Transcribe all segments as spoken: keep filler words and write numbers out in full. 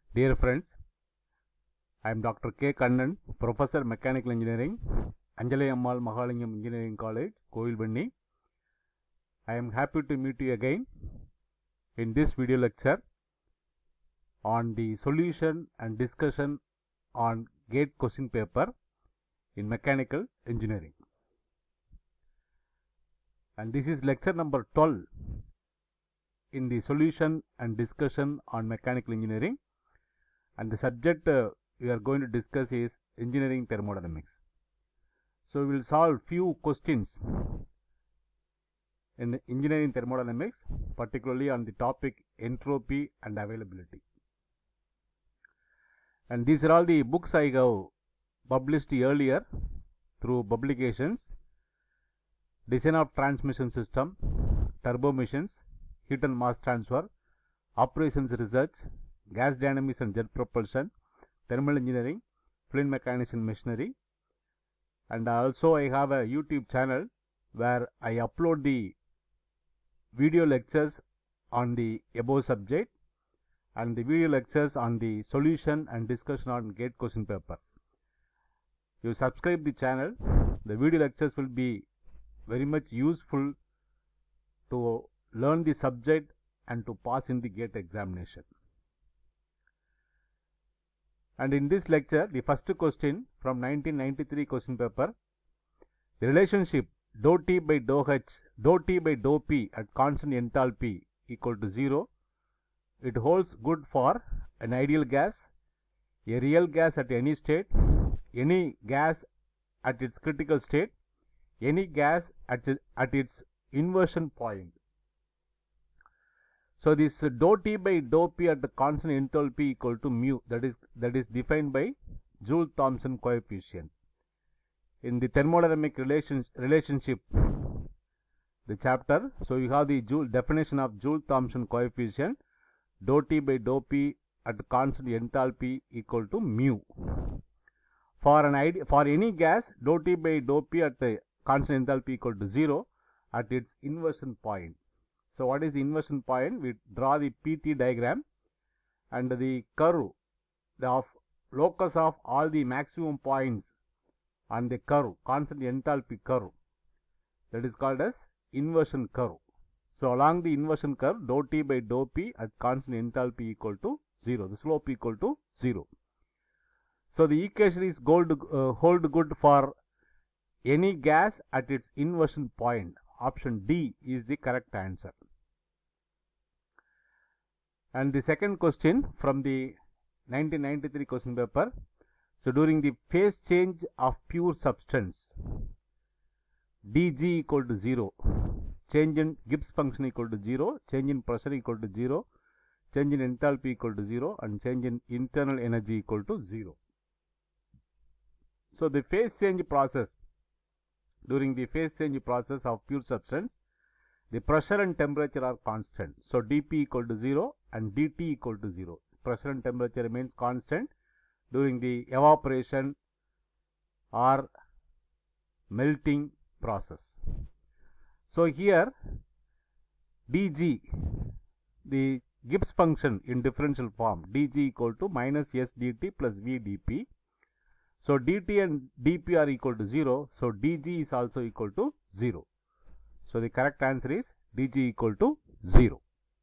Dear friends, I am Doctor K. Kannan, Professor Mechanical Engineering, Anjali Ammal Mahalingam Engineering College, Kovilvenni. I am happy to meet you again in this video lecture on the solution and discussion on GATE question paper in Mechanical Engineering. And this is lecture number twelve in the solution and discussion on Mechanical Engineering. And the subject uh, we are going to discuss is engineering thermodynamics. So we will solve few questions in engineering thermodynamics, particularly on the topic entropy and availability. And these are all the books I have published earlier through publications: Design of Transmission System, Turbo Machines, Heat and Mass Transfer, Operations Research, Gas Dynamics and Jet Propulsion, Thermal Engineering, Fluid Mechanics and Machinery. And also I have a YouTube channel where I upload the video lectures on the above subject and the video lectures on the solution and discussion on GATE question paper. You subscribe the channel, the video lectures will be very much useful to learn the subject and to pass in the GATE examination. And in this lecture, the first question from nineteen ninety-three question paper, the relationship dou T by dou H, dou T by dou P at constant enthalpy equal to zero. It holds good for an ideal gas, a real gas at any state, any gas at its critical state, any gas at, at its inversion point. So this dou T by dou P at the constant enthalpy equal to mu, that is that is defined by Joule-Thomson coefficient. In the thermodynamic relation, relationship, the chapter, so you have the Joule definition of Joule-Thomson coefficient, dou T by dou P at the constant enthalpy equal to mu. For an idea, for any gas, dou T by dou P at the constant enthalpy equal to zero at its inversion point. So what is the inversion point? We draw the P T diagram and the curve, the of locus of all the maximum points on the curve, constant enthalpy curve, that is called as inversion curve. So along the inversion curve, dou T by dou P at constant enthalpy equal to zero, the slope equal to zero. So the equation is gold, uh, hold good for any gas at its inversion point. Option D is the correct answer. And the second question from the nineteen ninety-three question paper. So during the phase change of pure substance, dG equal to zero, change in Gibbs function equal to zero, change in pressure equal to zero, change in enthalpy equal to zero, and change in internal energy equal to zero. So the phase change process, during the phase change process of pure substance, the pressure and temperature are constant. So dP equal to zero and dt equal to zero. Pressure and temperature remains constant during the evaporation or melting process. So here dG, the Gibbs function in differential form, dG equal to minus S dt plus V dP. So dt and dP are equal to zero. So dG is also equal to zero. So the correct answer is dG equal to zero.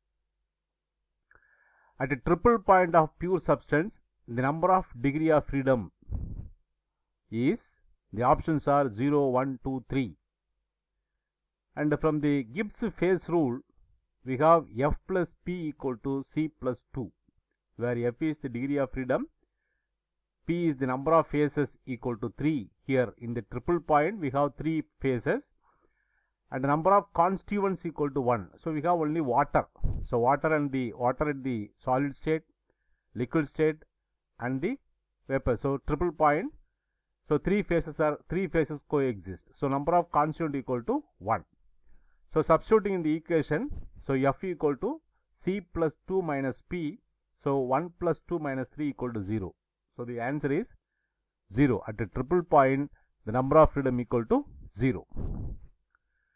At a triple point of pure substance, the number of degree of freedom is, the options are zero, one, two, three. And from the Gibbs phase rule, we have F plus P equal to C plus two, where F is the degree of freedom, P is the number of phases equal to three. Here in the triple point we have three phases and the number of constituents equal to one. So we have only water. So water and the water at the solid state, liquid state and the vapor. So triple point. So three phases are three phases coexist. So number of constituent equal to one. So substituting in the equation, so F equal to C plus two minus P. So one plus two minus three equal to zero. So the answer is zero. At a triple point, the number of freedom equal to zero.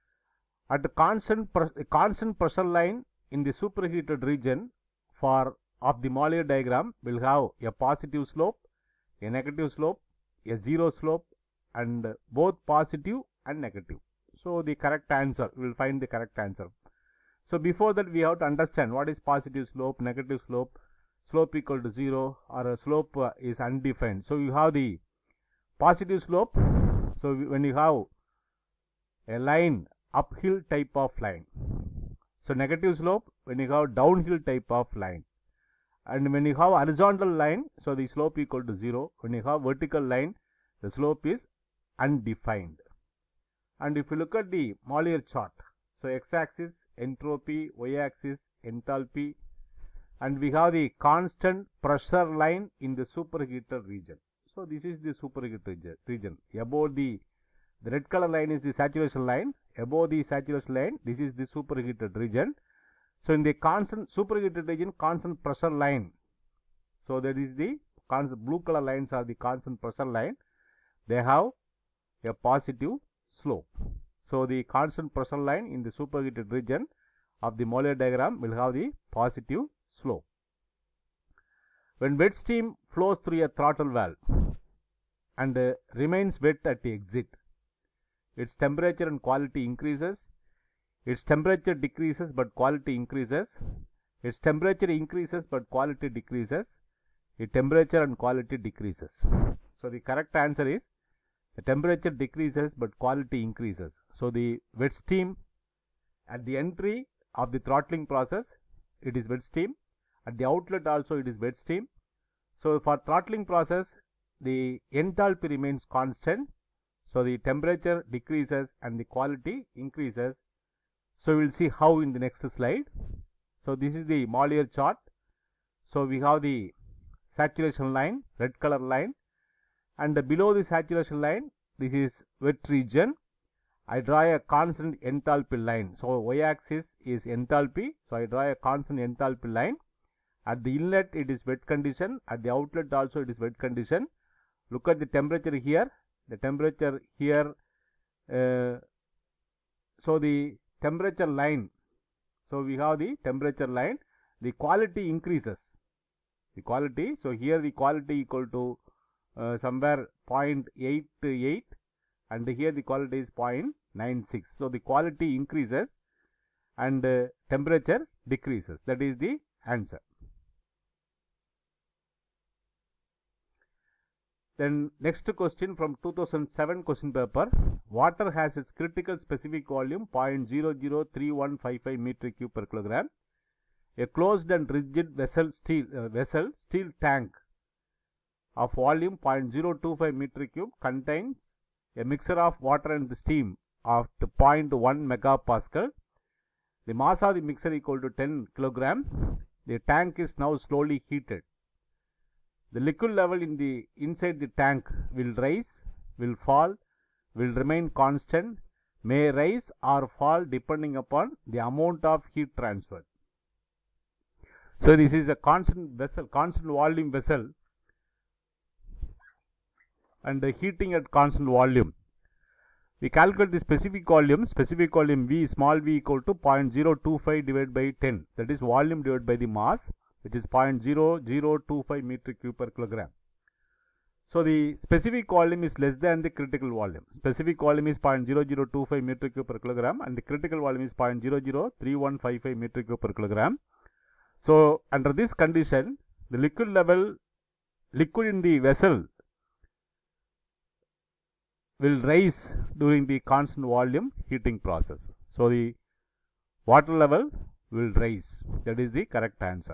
At the constant, constant pressure line in the superheated region for of the Mollier diagram will have a positive slope, a negative slope, a zero slope, and both positive and negative. So the correct answer, we will find the correct answer. So before that we have to understand what is positive slope, negative slope, slope equal to zero, or a slope uh, is undefined. So you have the positive slope. So when you have a line, uphill type of line. So negative slope when you have downhill type of line. And when you have horizontal line, so the slope equal to zero. When you have vertical line, the slope is undefined. And if you look at the Mollier chart, so x-axis entropy, y-axis enthalpy, and we have the constant pressure line in the superheated region. So this is the superheated region. Above the the red color line is the saturation line. Above the saturation line, this is the superheated region. So in the constant superheated region, constant pressure line. So that is the constant blue color lines are the constant pressure line. They have a positive slope. So the constant pressure line in the superheated region of the Mollier diagram will have the positive slope. When wet steam flows through a throttle valve and uh, remains wet at the exit, its temperature and quality increases. Its temperature decreases but quality increases. Its temperature increases but quality decreases. Its temperature and quality decreases. So the correct answer is the temperature decreases but quality increases. So the wet steam at the entry of the throttling process, it is wet steam. At the outlet also it is wet steam. So for throttling process, the enthalpy remains constant. So the temperature decreases and the quality increases. So we will see how in the next slide. So this is the Mollier chart. So we have the saturation line, red color line, and below the saturation line, this is wet region. I draw a constant enthalpy line. So y-axis is enthalpy. So I draw a constant enthalpy line. At the inlet it is wet condition. At the outlet also it is wet condition. Look at the temperature here. The temperature here, uh, so the temperature line, so we have the temperature line, the quality increases, the quality, so here the quality equal to uh, somewhere zero point eight eight and here the quality is zero point nine six, so the quality increases and uh, temperature decreases. That is the answer. Then next question from two thousand seven question paper. Water has its critical specific volume zero point zero zero three one five five meter cube per kilogram. A closed and rigid vessel steel uh, vessel steel tank of volume zero point zero two five meter cube contains a mixture of water and steam of zero point one megapascal. The mass of the mixture equal to ten kilogram. The tank is now slowly heated. The liquid level in the inside the tank will rise, will fall, will remain constant, may rise or fall depending upon the amount of heat transferred. So this is a constant vessel, constant volume vessel, and the heating at constant volume. We calculate the specific volume, specific volume V, small v equal to zero point zero two five divided by ten, that is volume divided by the mass, which is zero point zero zero two five meter cube per kilogram. So the specific volume is less than the critical volume. Specific volume is zero point zero zero two five meter cube per kilogram and the critical volume is zero point zero zero three one five five meter cube per kilogram. So under this condition, the liquid level, liquid in the vessel will rise during the constant volume heating process. So the water level will rise. That is the correct answer.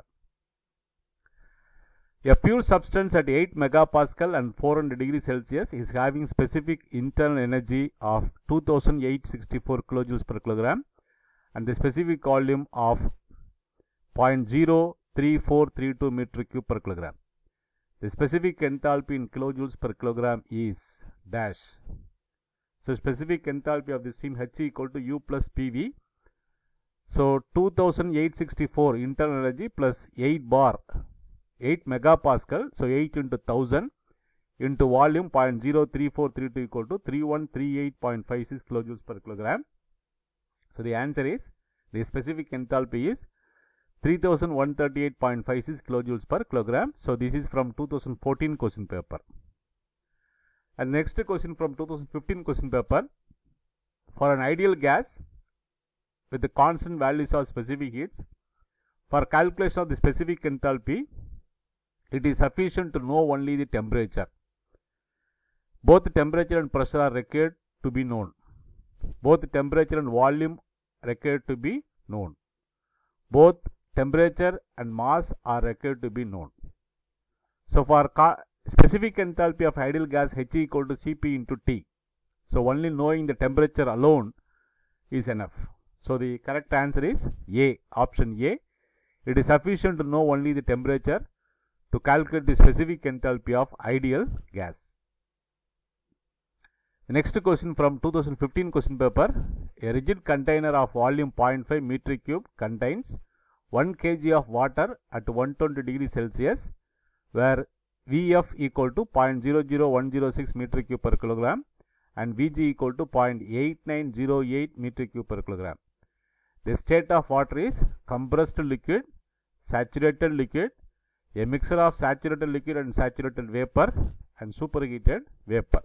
A pure substance at eight megapascal and four hundred degrees Celsius is having specific internal energy of two thousand eight hundred sixty-four kilojoules per kilogram and the specific volume of zero point zero three four three two meter cube per kilogram. The specific enthalpy in kilojoules per kilogram is dash. So specific enthalpy of the steam H equal to U plus P V. So two thousand eight hundred sixty-four internal energy plus eight bar, eight megapascal, so eight into one thousand into volume zero point zero three four three two equal to three one three eight point five six kilojoules per kilogram. So the answer is, the specific enthalpy is three thousand one hundred thirty-eight point five six kilojoules per kilogram. So this is from two thousand fourteen question paper. And next question from two thousand fifteen question paper. For an ideal gas with the constant values of specific heats, for calculation of the specific enthalpy, it is sufficient to know only the temperature. Both the temperature and pressure are required to be known. Both the temperature and volume required to be known. Both temperature and mass are required to be known. So for specific enthalpy of ideal gas H equal to C P into T. So only knowing the temperature alone is enough. So the correct answer is A, option A. It is sufficient to know only the temperature to calculate the specific enthalpy of ideal gas. The next question from two thousand fifteen question paper. A rigid container of volume zero point five meter cube contains one kilogram of water at one hundred twenty degrees Celsius, where V F equal to zero point zero zero one zero six meter cube per kilogram and V G equal to zero point eight nine zero eight meter cube per kilogram. The state of water is compressed liquid, saturated liquid, a mixture of saturated liquid and saturated vapor, and superheated vapor.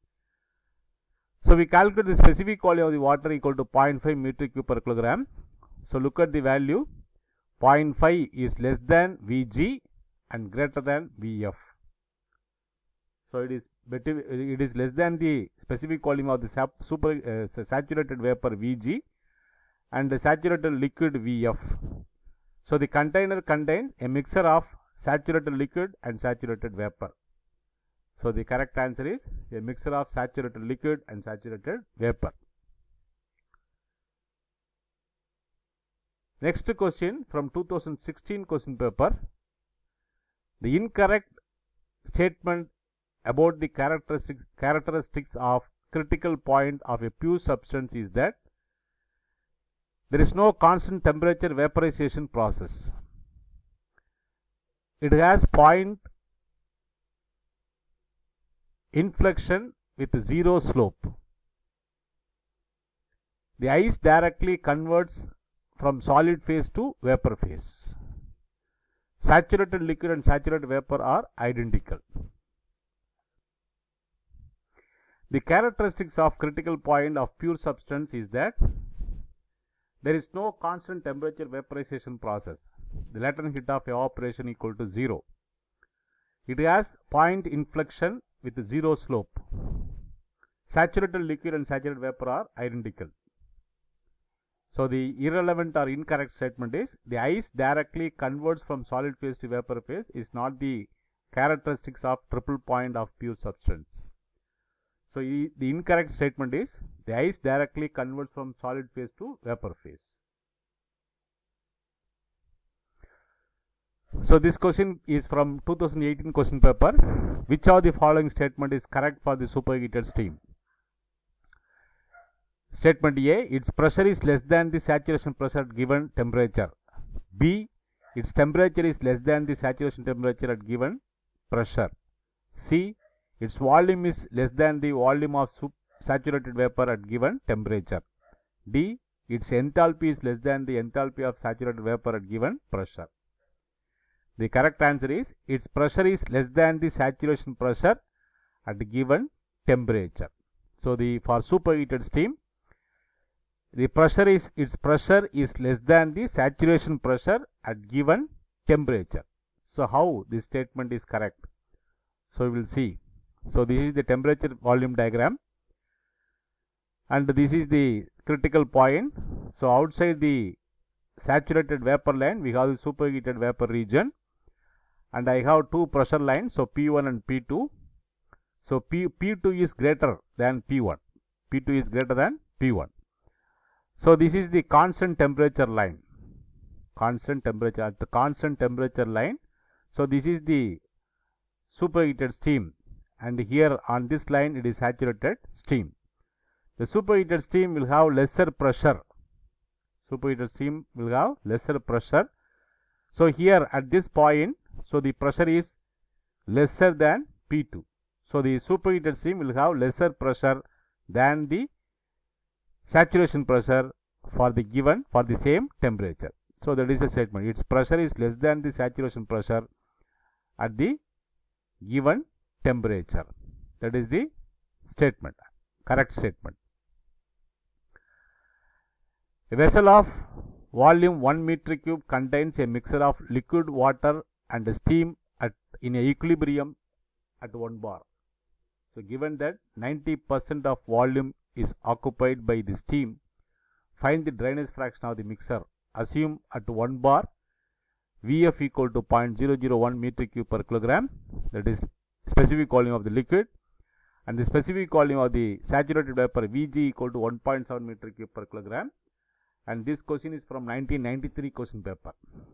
So we calculate the specific volume of the water equal to zero point five meter cube per kilogram. So look at the value. zero point five is less than V G and greater than V F. So it is better, it is less than the specific volume of the super uh, saturated vapor V G and the saturated liquid V F. So the container contains a mixture of saturated liquid and saturated vapor. So the correct answer is a mixture of saturated liquid and saturated vapor. Next question from two thousand sixteen question paper. The incorrect statement about the characteristics, characteristics of critical point of a pure substance is that there is no constant temperature vaporization process. It has point inflection with zero slope. The ice directly converts from solid phase to vapor phase. Saturated liquid and saturated vapor are identical. The characteristics of critical point of pure substance is that there is no constant temperature vaporization process. The latent heat of evaporation equal to zero. It has point inflection with zero slope. Saturated liquid and saturated vapor are identical. So the irrelevant or incorrect statement is the ice directly converts from solid phase to vapor phase is not the characteristics of triple point of pure substance. So the incorrect statement is the ice directly converts from solid phase to vapor phase. So this question is from two thousand eighteen question paper. Which of the following statement is correct for the superheated steam? Statement A, its pressure is less than the saturation pressure at given temperature. B, its temperature is less than the saturation temperature at given pressure. C, its volume is less than the volume of saturated vapor at given temperature. D, its enthalpy is less than the enthalpy of saturated vapor at given pressure. The correct answer is its pressure is less than the saturation pressure at given temperature. So the for superheated steam, the pressure is its pressure is less than the saturation pressure at given temperature. So how this statement is correct? So we will see. So this is the temperature volume diagram, and this is the critical point. So outside the saturated vapor line we have the superheated vapor region, and I have two pressure lines, so P one and P two. So P, P2 is greater than P one. P two is greater than P one. So this is the constant temperature line. Constant temperature at the constant temperature line. So this is the superheated steam, and here on this line it is saturated steam. The superheated steam will have lesser pressure. Superheated steam will have lesser pressure. So here at this point, so the pressure is lesser than P two. So the superheated steam will have lesser pressure than the saturation pressure for the given for the same temperature. So that is the statement. Its pressure is less than the saturation pressure at the given temperature. That is the statement, correct statement. A vessel of volume one meter cube contains a mixture of liquid water and steam at in a equilibrium at one bar. So given that ninety percent of volume is occupied by the steam, find the drainage fraction of the mixture. Assume at one bar V F equal to zero point zero zero one meter cube per kilogram, that is specific volume of the liquid, and the specific volume of the saturated vapor V G equal to one point seven meter cube per kilogram. And this question is from nineteen ninety-three question paper.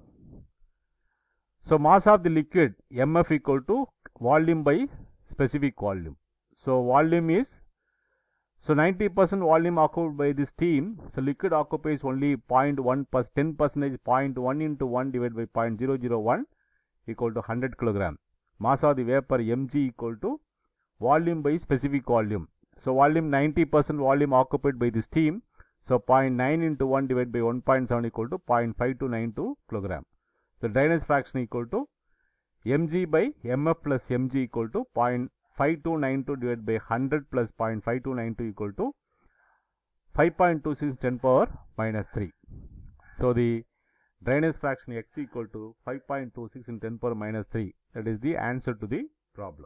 So mass of the liquid M F equal to volume by specific volume. So volume is, so ninety percent volume occupied by the steam. So liquid occupies only zero point one percent, ten percent, zero point one into one divided by zero point zero zero one equal to one hundred kilogram. Mass of the vapor mg equal to volume by specific volume. So volume ninety percent volume occupied by the steam. So zero point nine into one divided by one point seven equal to zero point five two nine two kilogram. The drainage fraction equal to mg by mf plus mg equal to zero point five two nine two divided by one hundred plus zero point five two nine two equal to five point two six ten power minus three. So the drainage fraction x equal to five point two six in ten power minus three. That is the answer to the problem.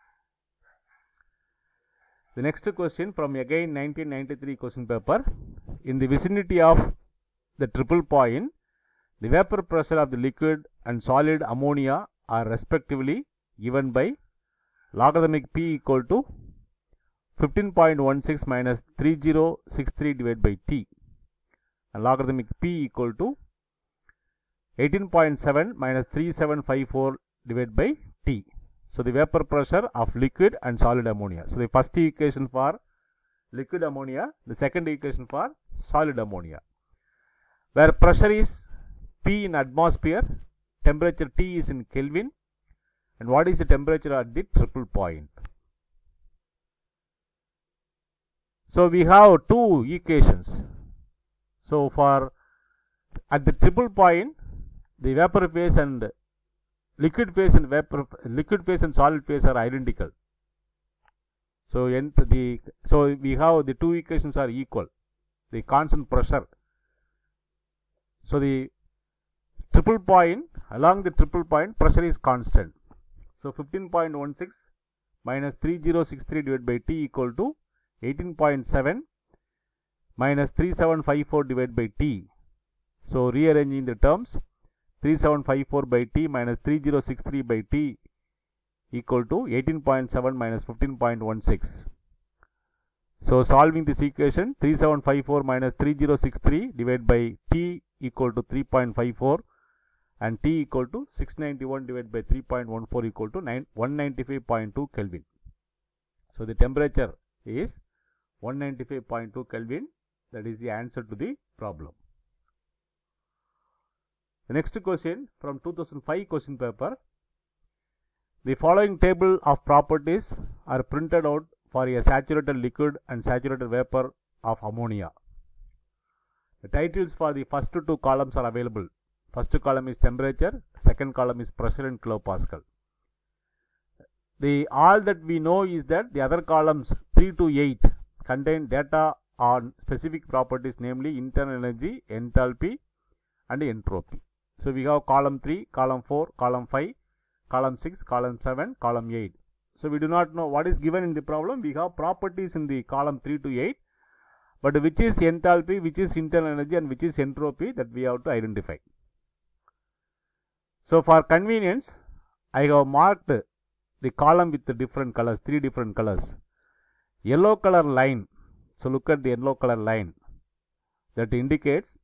The next question from again nineteen ninety-three question paper. In the vicinity of the triple point, the vapor pressure of the liquid and solid ammonia are respectively given by logarithmic P equal to fifteen point one six minus three zero six three divided by T, and logarithmic P equal to eighteen point seven minus three seven five four divided by T. So the vapor pressure of liquid and solid ammonia. So the first equation for liquid ammonia, the second equation for solid ammonia, where pressure is P in atmosphere, temperature T is in Kelvin, and what is the temperature at the triple point. So we have two equations. So for at the triple point, the vapor phase and liquid phase and vapor liquid phase and solid phase are identical. So the so we have the two equations are equal, the constant pressure. So the triple point, along the triple point, pressure is constant. So fifteen point one six minus three zero six three divided by T equal to eighteen point seven minus three seven five four divided by T. So rearranging the terms, three seven five four by T minus three zero six three by T equal to eighteen point seven minus fifteen point one six. So solving this equation, three seven five four minus three zero six three divided by T equal to three point five four, and T equal to six ninety-one divided by three point one four equal to one ninety-five point two Kelvin. So the temperature is one ninety-five point two Kelvin. That is the answer to the problem. The next question from two thousand five question paper. The following table of properties are printed out for a saturated liquid and saturated vapor of ammonia. The titles for the first two columns are available. First column is temperature, second column is pressure in kilopascal. The all that we know is that the other columns three to eight contain data on specific properties, namely internal energy, enthalpy and entropy. So we have column three, column four, column five, column six, column seven, column eight. So we do not know what is given in the problem. We have properties in the column three to eight, but which is enthalpy, which is internal energy and which is entropy, that we have to identify. So for convenience, I have marked the column with the different colors, three different colors. Yellow color line, so look at the yellow color line, that indicates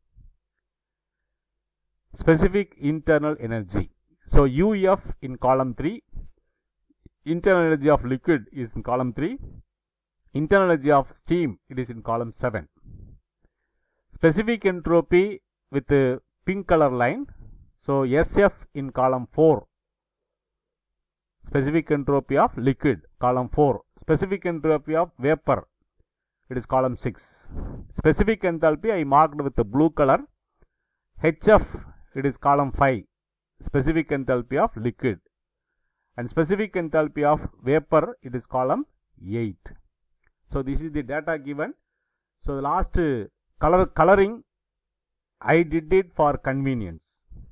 specific internal energy. So U F in column three, internal energy of liquid is in column three, internal energy of steam, it is in column seven. Specific entropy with the pink color line, so S F in column four, specific entropy of liquid, column four, specific entropy of vapor, it is column six. Specific enthalpy I marked with the blue color, H F, it is column five, specific enthalpy of liquid, and specific enthalpy of vapor, it is column eight. So this is the data given. So the last uh, color coloring I did it for convenience.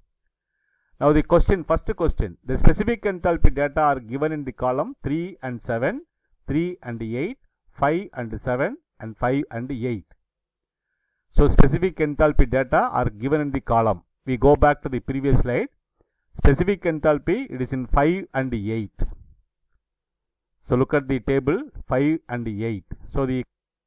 Now the question, first question, the specific enthalpy data are given in the column three and seven, three and eight, five and seven, and five and eight. So specific enthalpy data are given in the column. We go back to the previous slide. Specific enthalpy, it is in five and eight. So look at the table five and eight. So the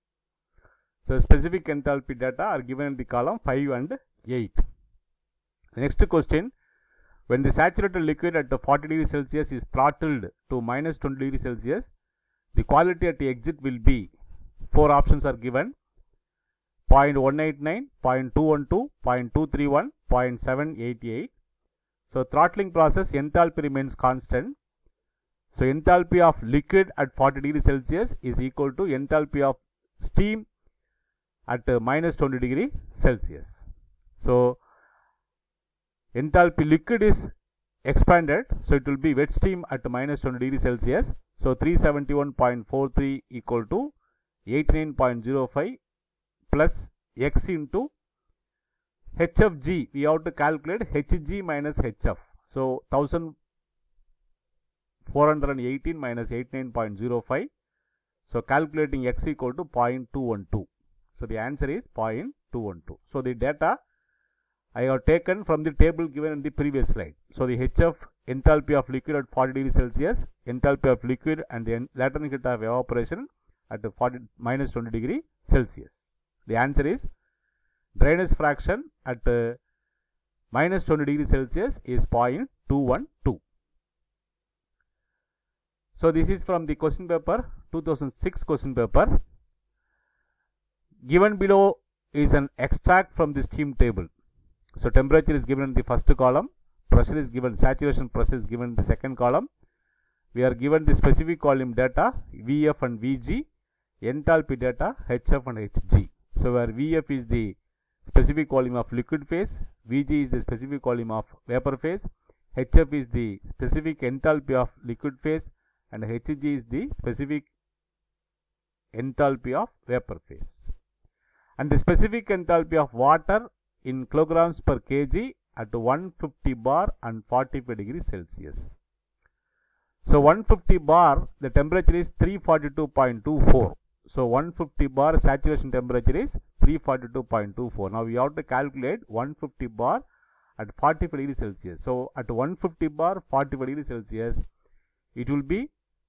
so specific enthalpy data are given in the column five and eight. The next question, when the saturated liquid at the forty degrees Celsius is throttled to minus twenty degrees Celsius, the quality at the exit will be, four options are given, zero point one eight nine, zero point two one two, zero point two three one, zero point seven eight eight. So throttling process enthalpy remains constant. So enthalpy of liquid at forty degrees Celsius is equal to enthalpy of steam at uh, minus twenty degrees Celsius. So enthalpy liquid is expanded, so it will be wet steam at minus twenty degrees Celsius. So three seventy-one point four three equal to eighty-nine point zero five plus x into H F G. We have to calculate H G minus H F. So one thousand four hundred eighteen minus eighty-nine point zero five. So calculating x equal to zero point two one two. So the answer is zero point two one two. So the data I have taken from the table given in the previous slide. So the H F, enthalpy of liquid at forty degrees Celsius, enthalpy of liquid and the latent heat of evaporation at forty minus twenty degrees Celsius. The answer is drainage fraction at uh, minus twenty degrees Celsius is zero point two one two. So this is from the question paper, two thousand six question paper. Given below is an extract from the steam table. So temperature is given in the first column, pressure is given, saturation pressure is given in the second column. We are given the specific volume data V F and V G, enthalpy data H F and H G. So where V F is the specific volume of liquid phase, V G is the specific volume of vapor phase, H F is the specific enthalpy of liquid phase, and H G is the specific enthalpy of vapor phase. And the specific enthalpy of water in kilograms per kg at one hundred fifty bar and forty-five degrees Celsius. So one hundred fifty bar, the temperature is three forty-two point two four. So one hundred fifty bar saturation temperature is three forty-two point two four. Now we have to calculate one hundred fifty bar at forty-five degrees Celsius. So at one hundred fifty bar, forty-five degrees Celsius, it will be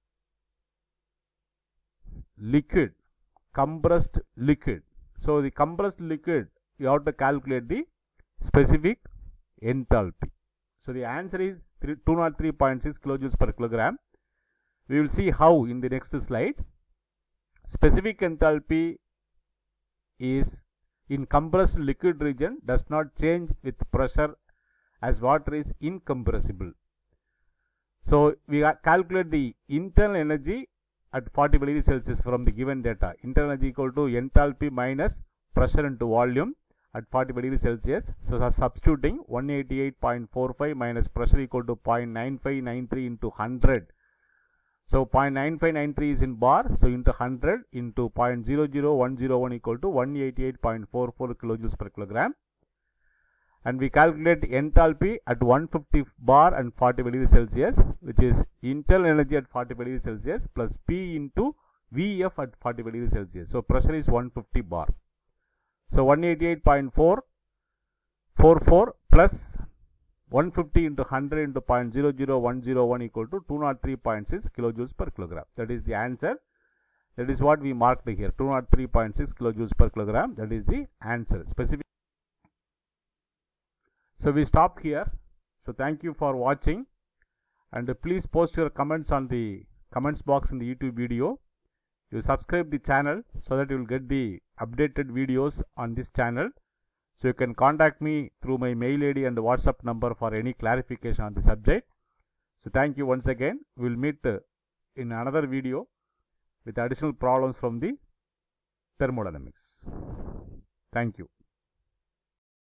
liquid, compressed liquid. So the compressed liquid, you have to calculate the specific enthalpy. So the answer is two oh three point six kilojoules per kilogram. We will see how in the next slide. Specific enthalpy is in compressed liquid region does not change with pressure as water is incompressible. So we calculate the internal energy at forty-five degrees Celsius from the given data. Internal energy equal to enthalpy minus pressure into volume at forty-five degrees Celsius. So substituting one eighty-eight point four five minus pressure equal to zero point nine five nine three into one hundred. So zero point nine five nine three is in bar. So into one hundred into zero point zero zero one zero one equal to one eighty-eight point four four kilojoules per kilogram. And we calculate enthalpy at one hundred fifty bar and forty-five degrees Celsius, which is internal energy at forty-five degrees Celsius plus P into V F at forty-five degrees Celsius. So pressure is one hundred fifty bar. So one eighty-eight point four four four plus one hundred fifty into one hundred into zero point zero zero one zero one equal to two oh three point six kilojoules per kilogram. That is the answer. That is what we marked here, two oh three point six kilojoules per kilogram. That is the answer. Specific. So we stop here. So thank you for watching, and please post your comments on the comments box in the YouTube video. You subscribe the channel so that you will get the updated videos on this channel. So you can contact me through my mail I D and WhatsApp number for any clarification on the subject. So thank you once again. We will meet in another video with additional problems from the thermodynamics. Thank you.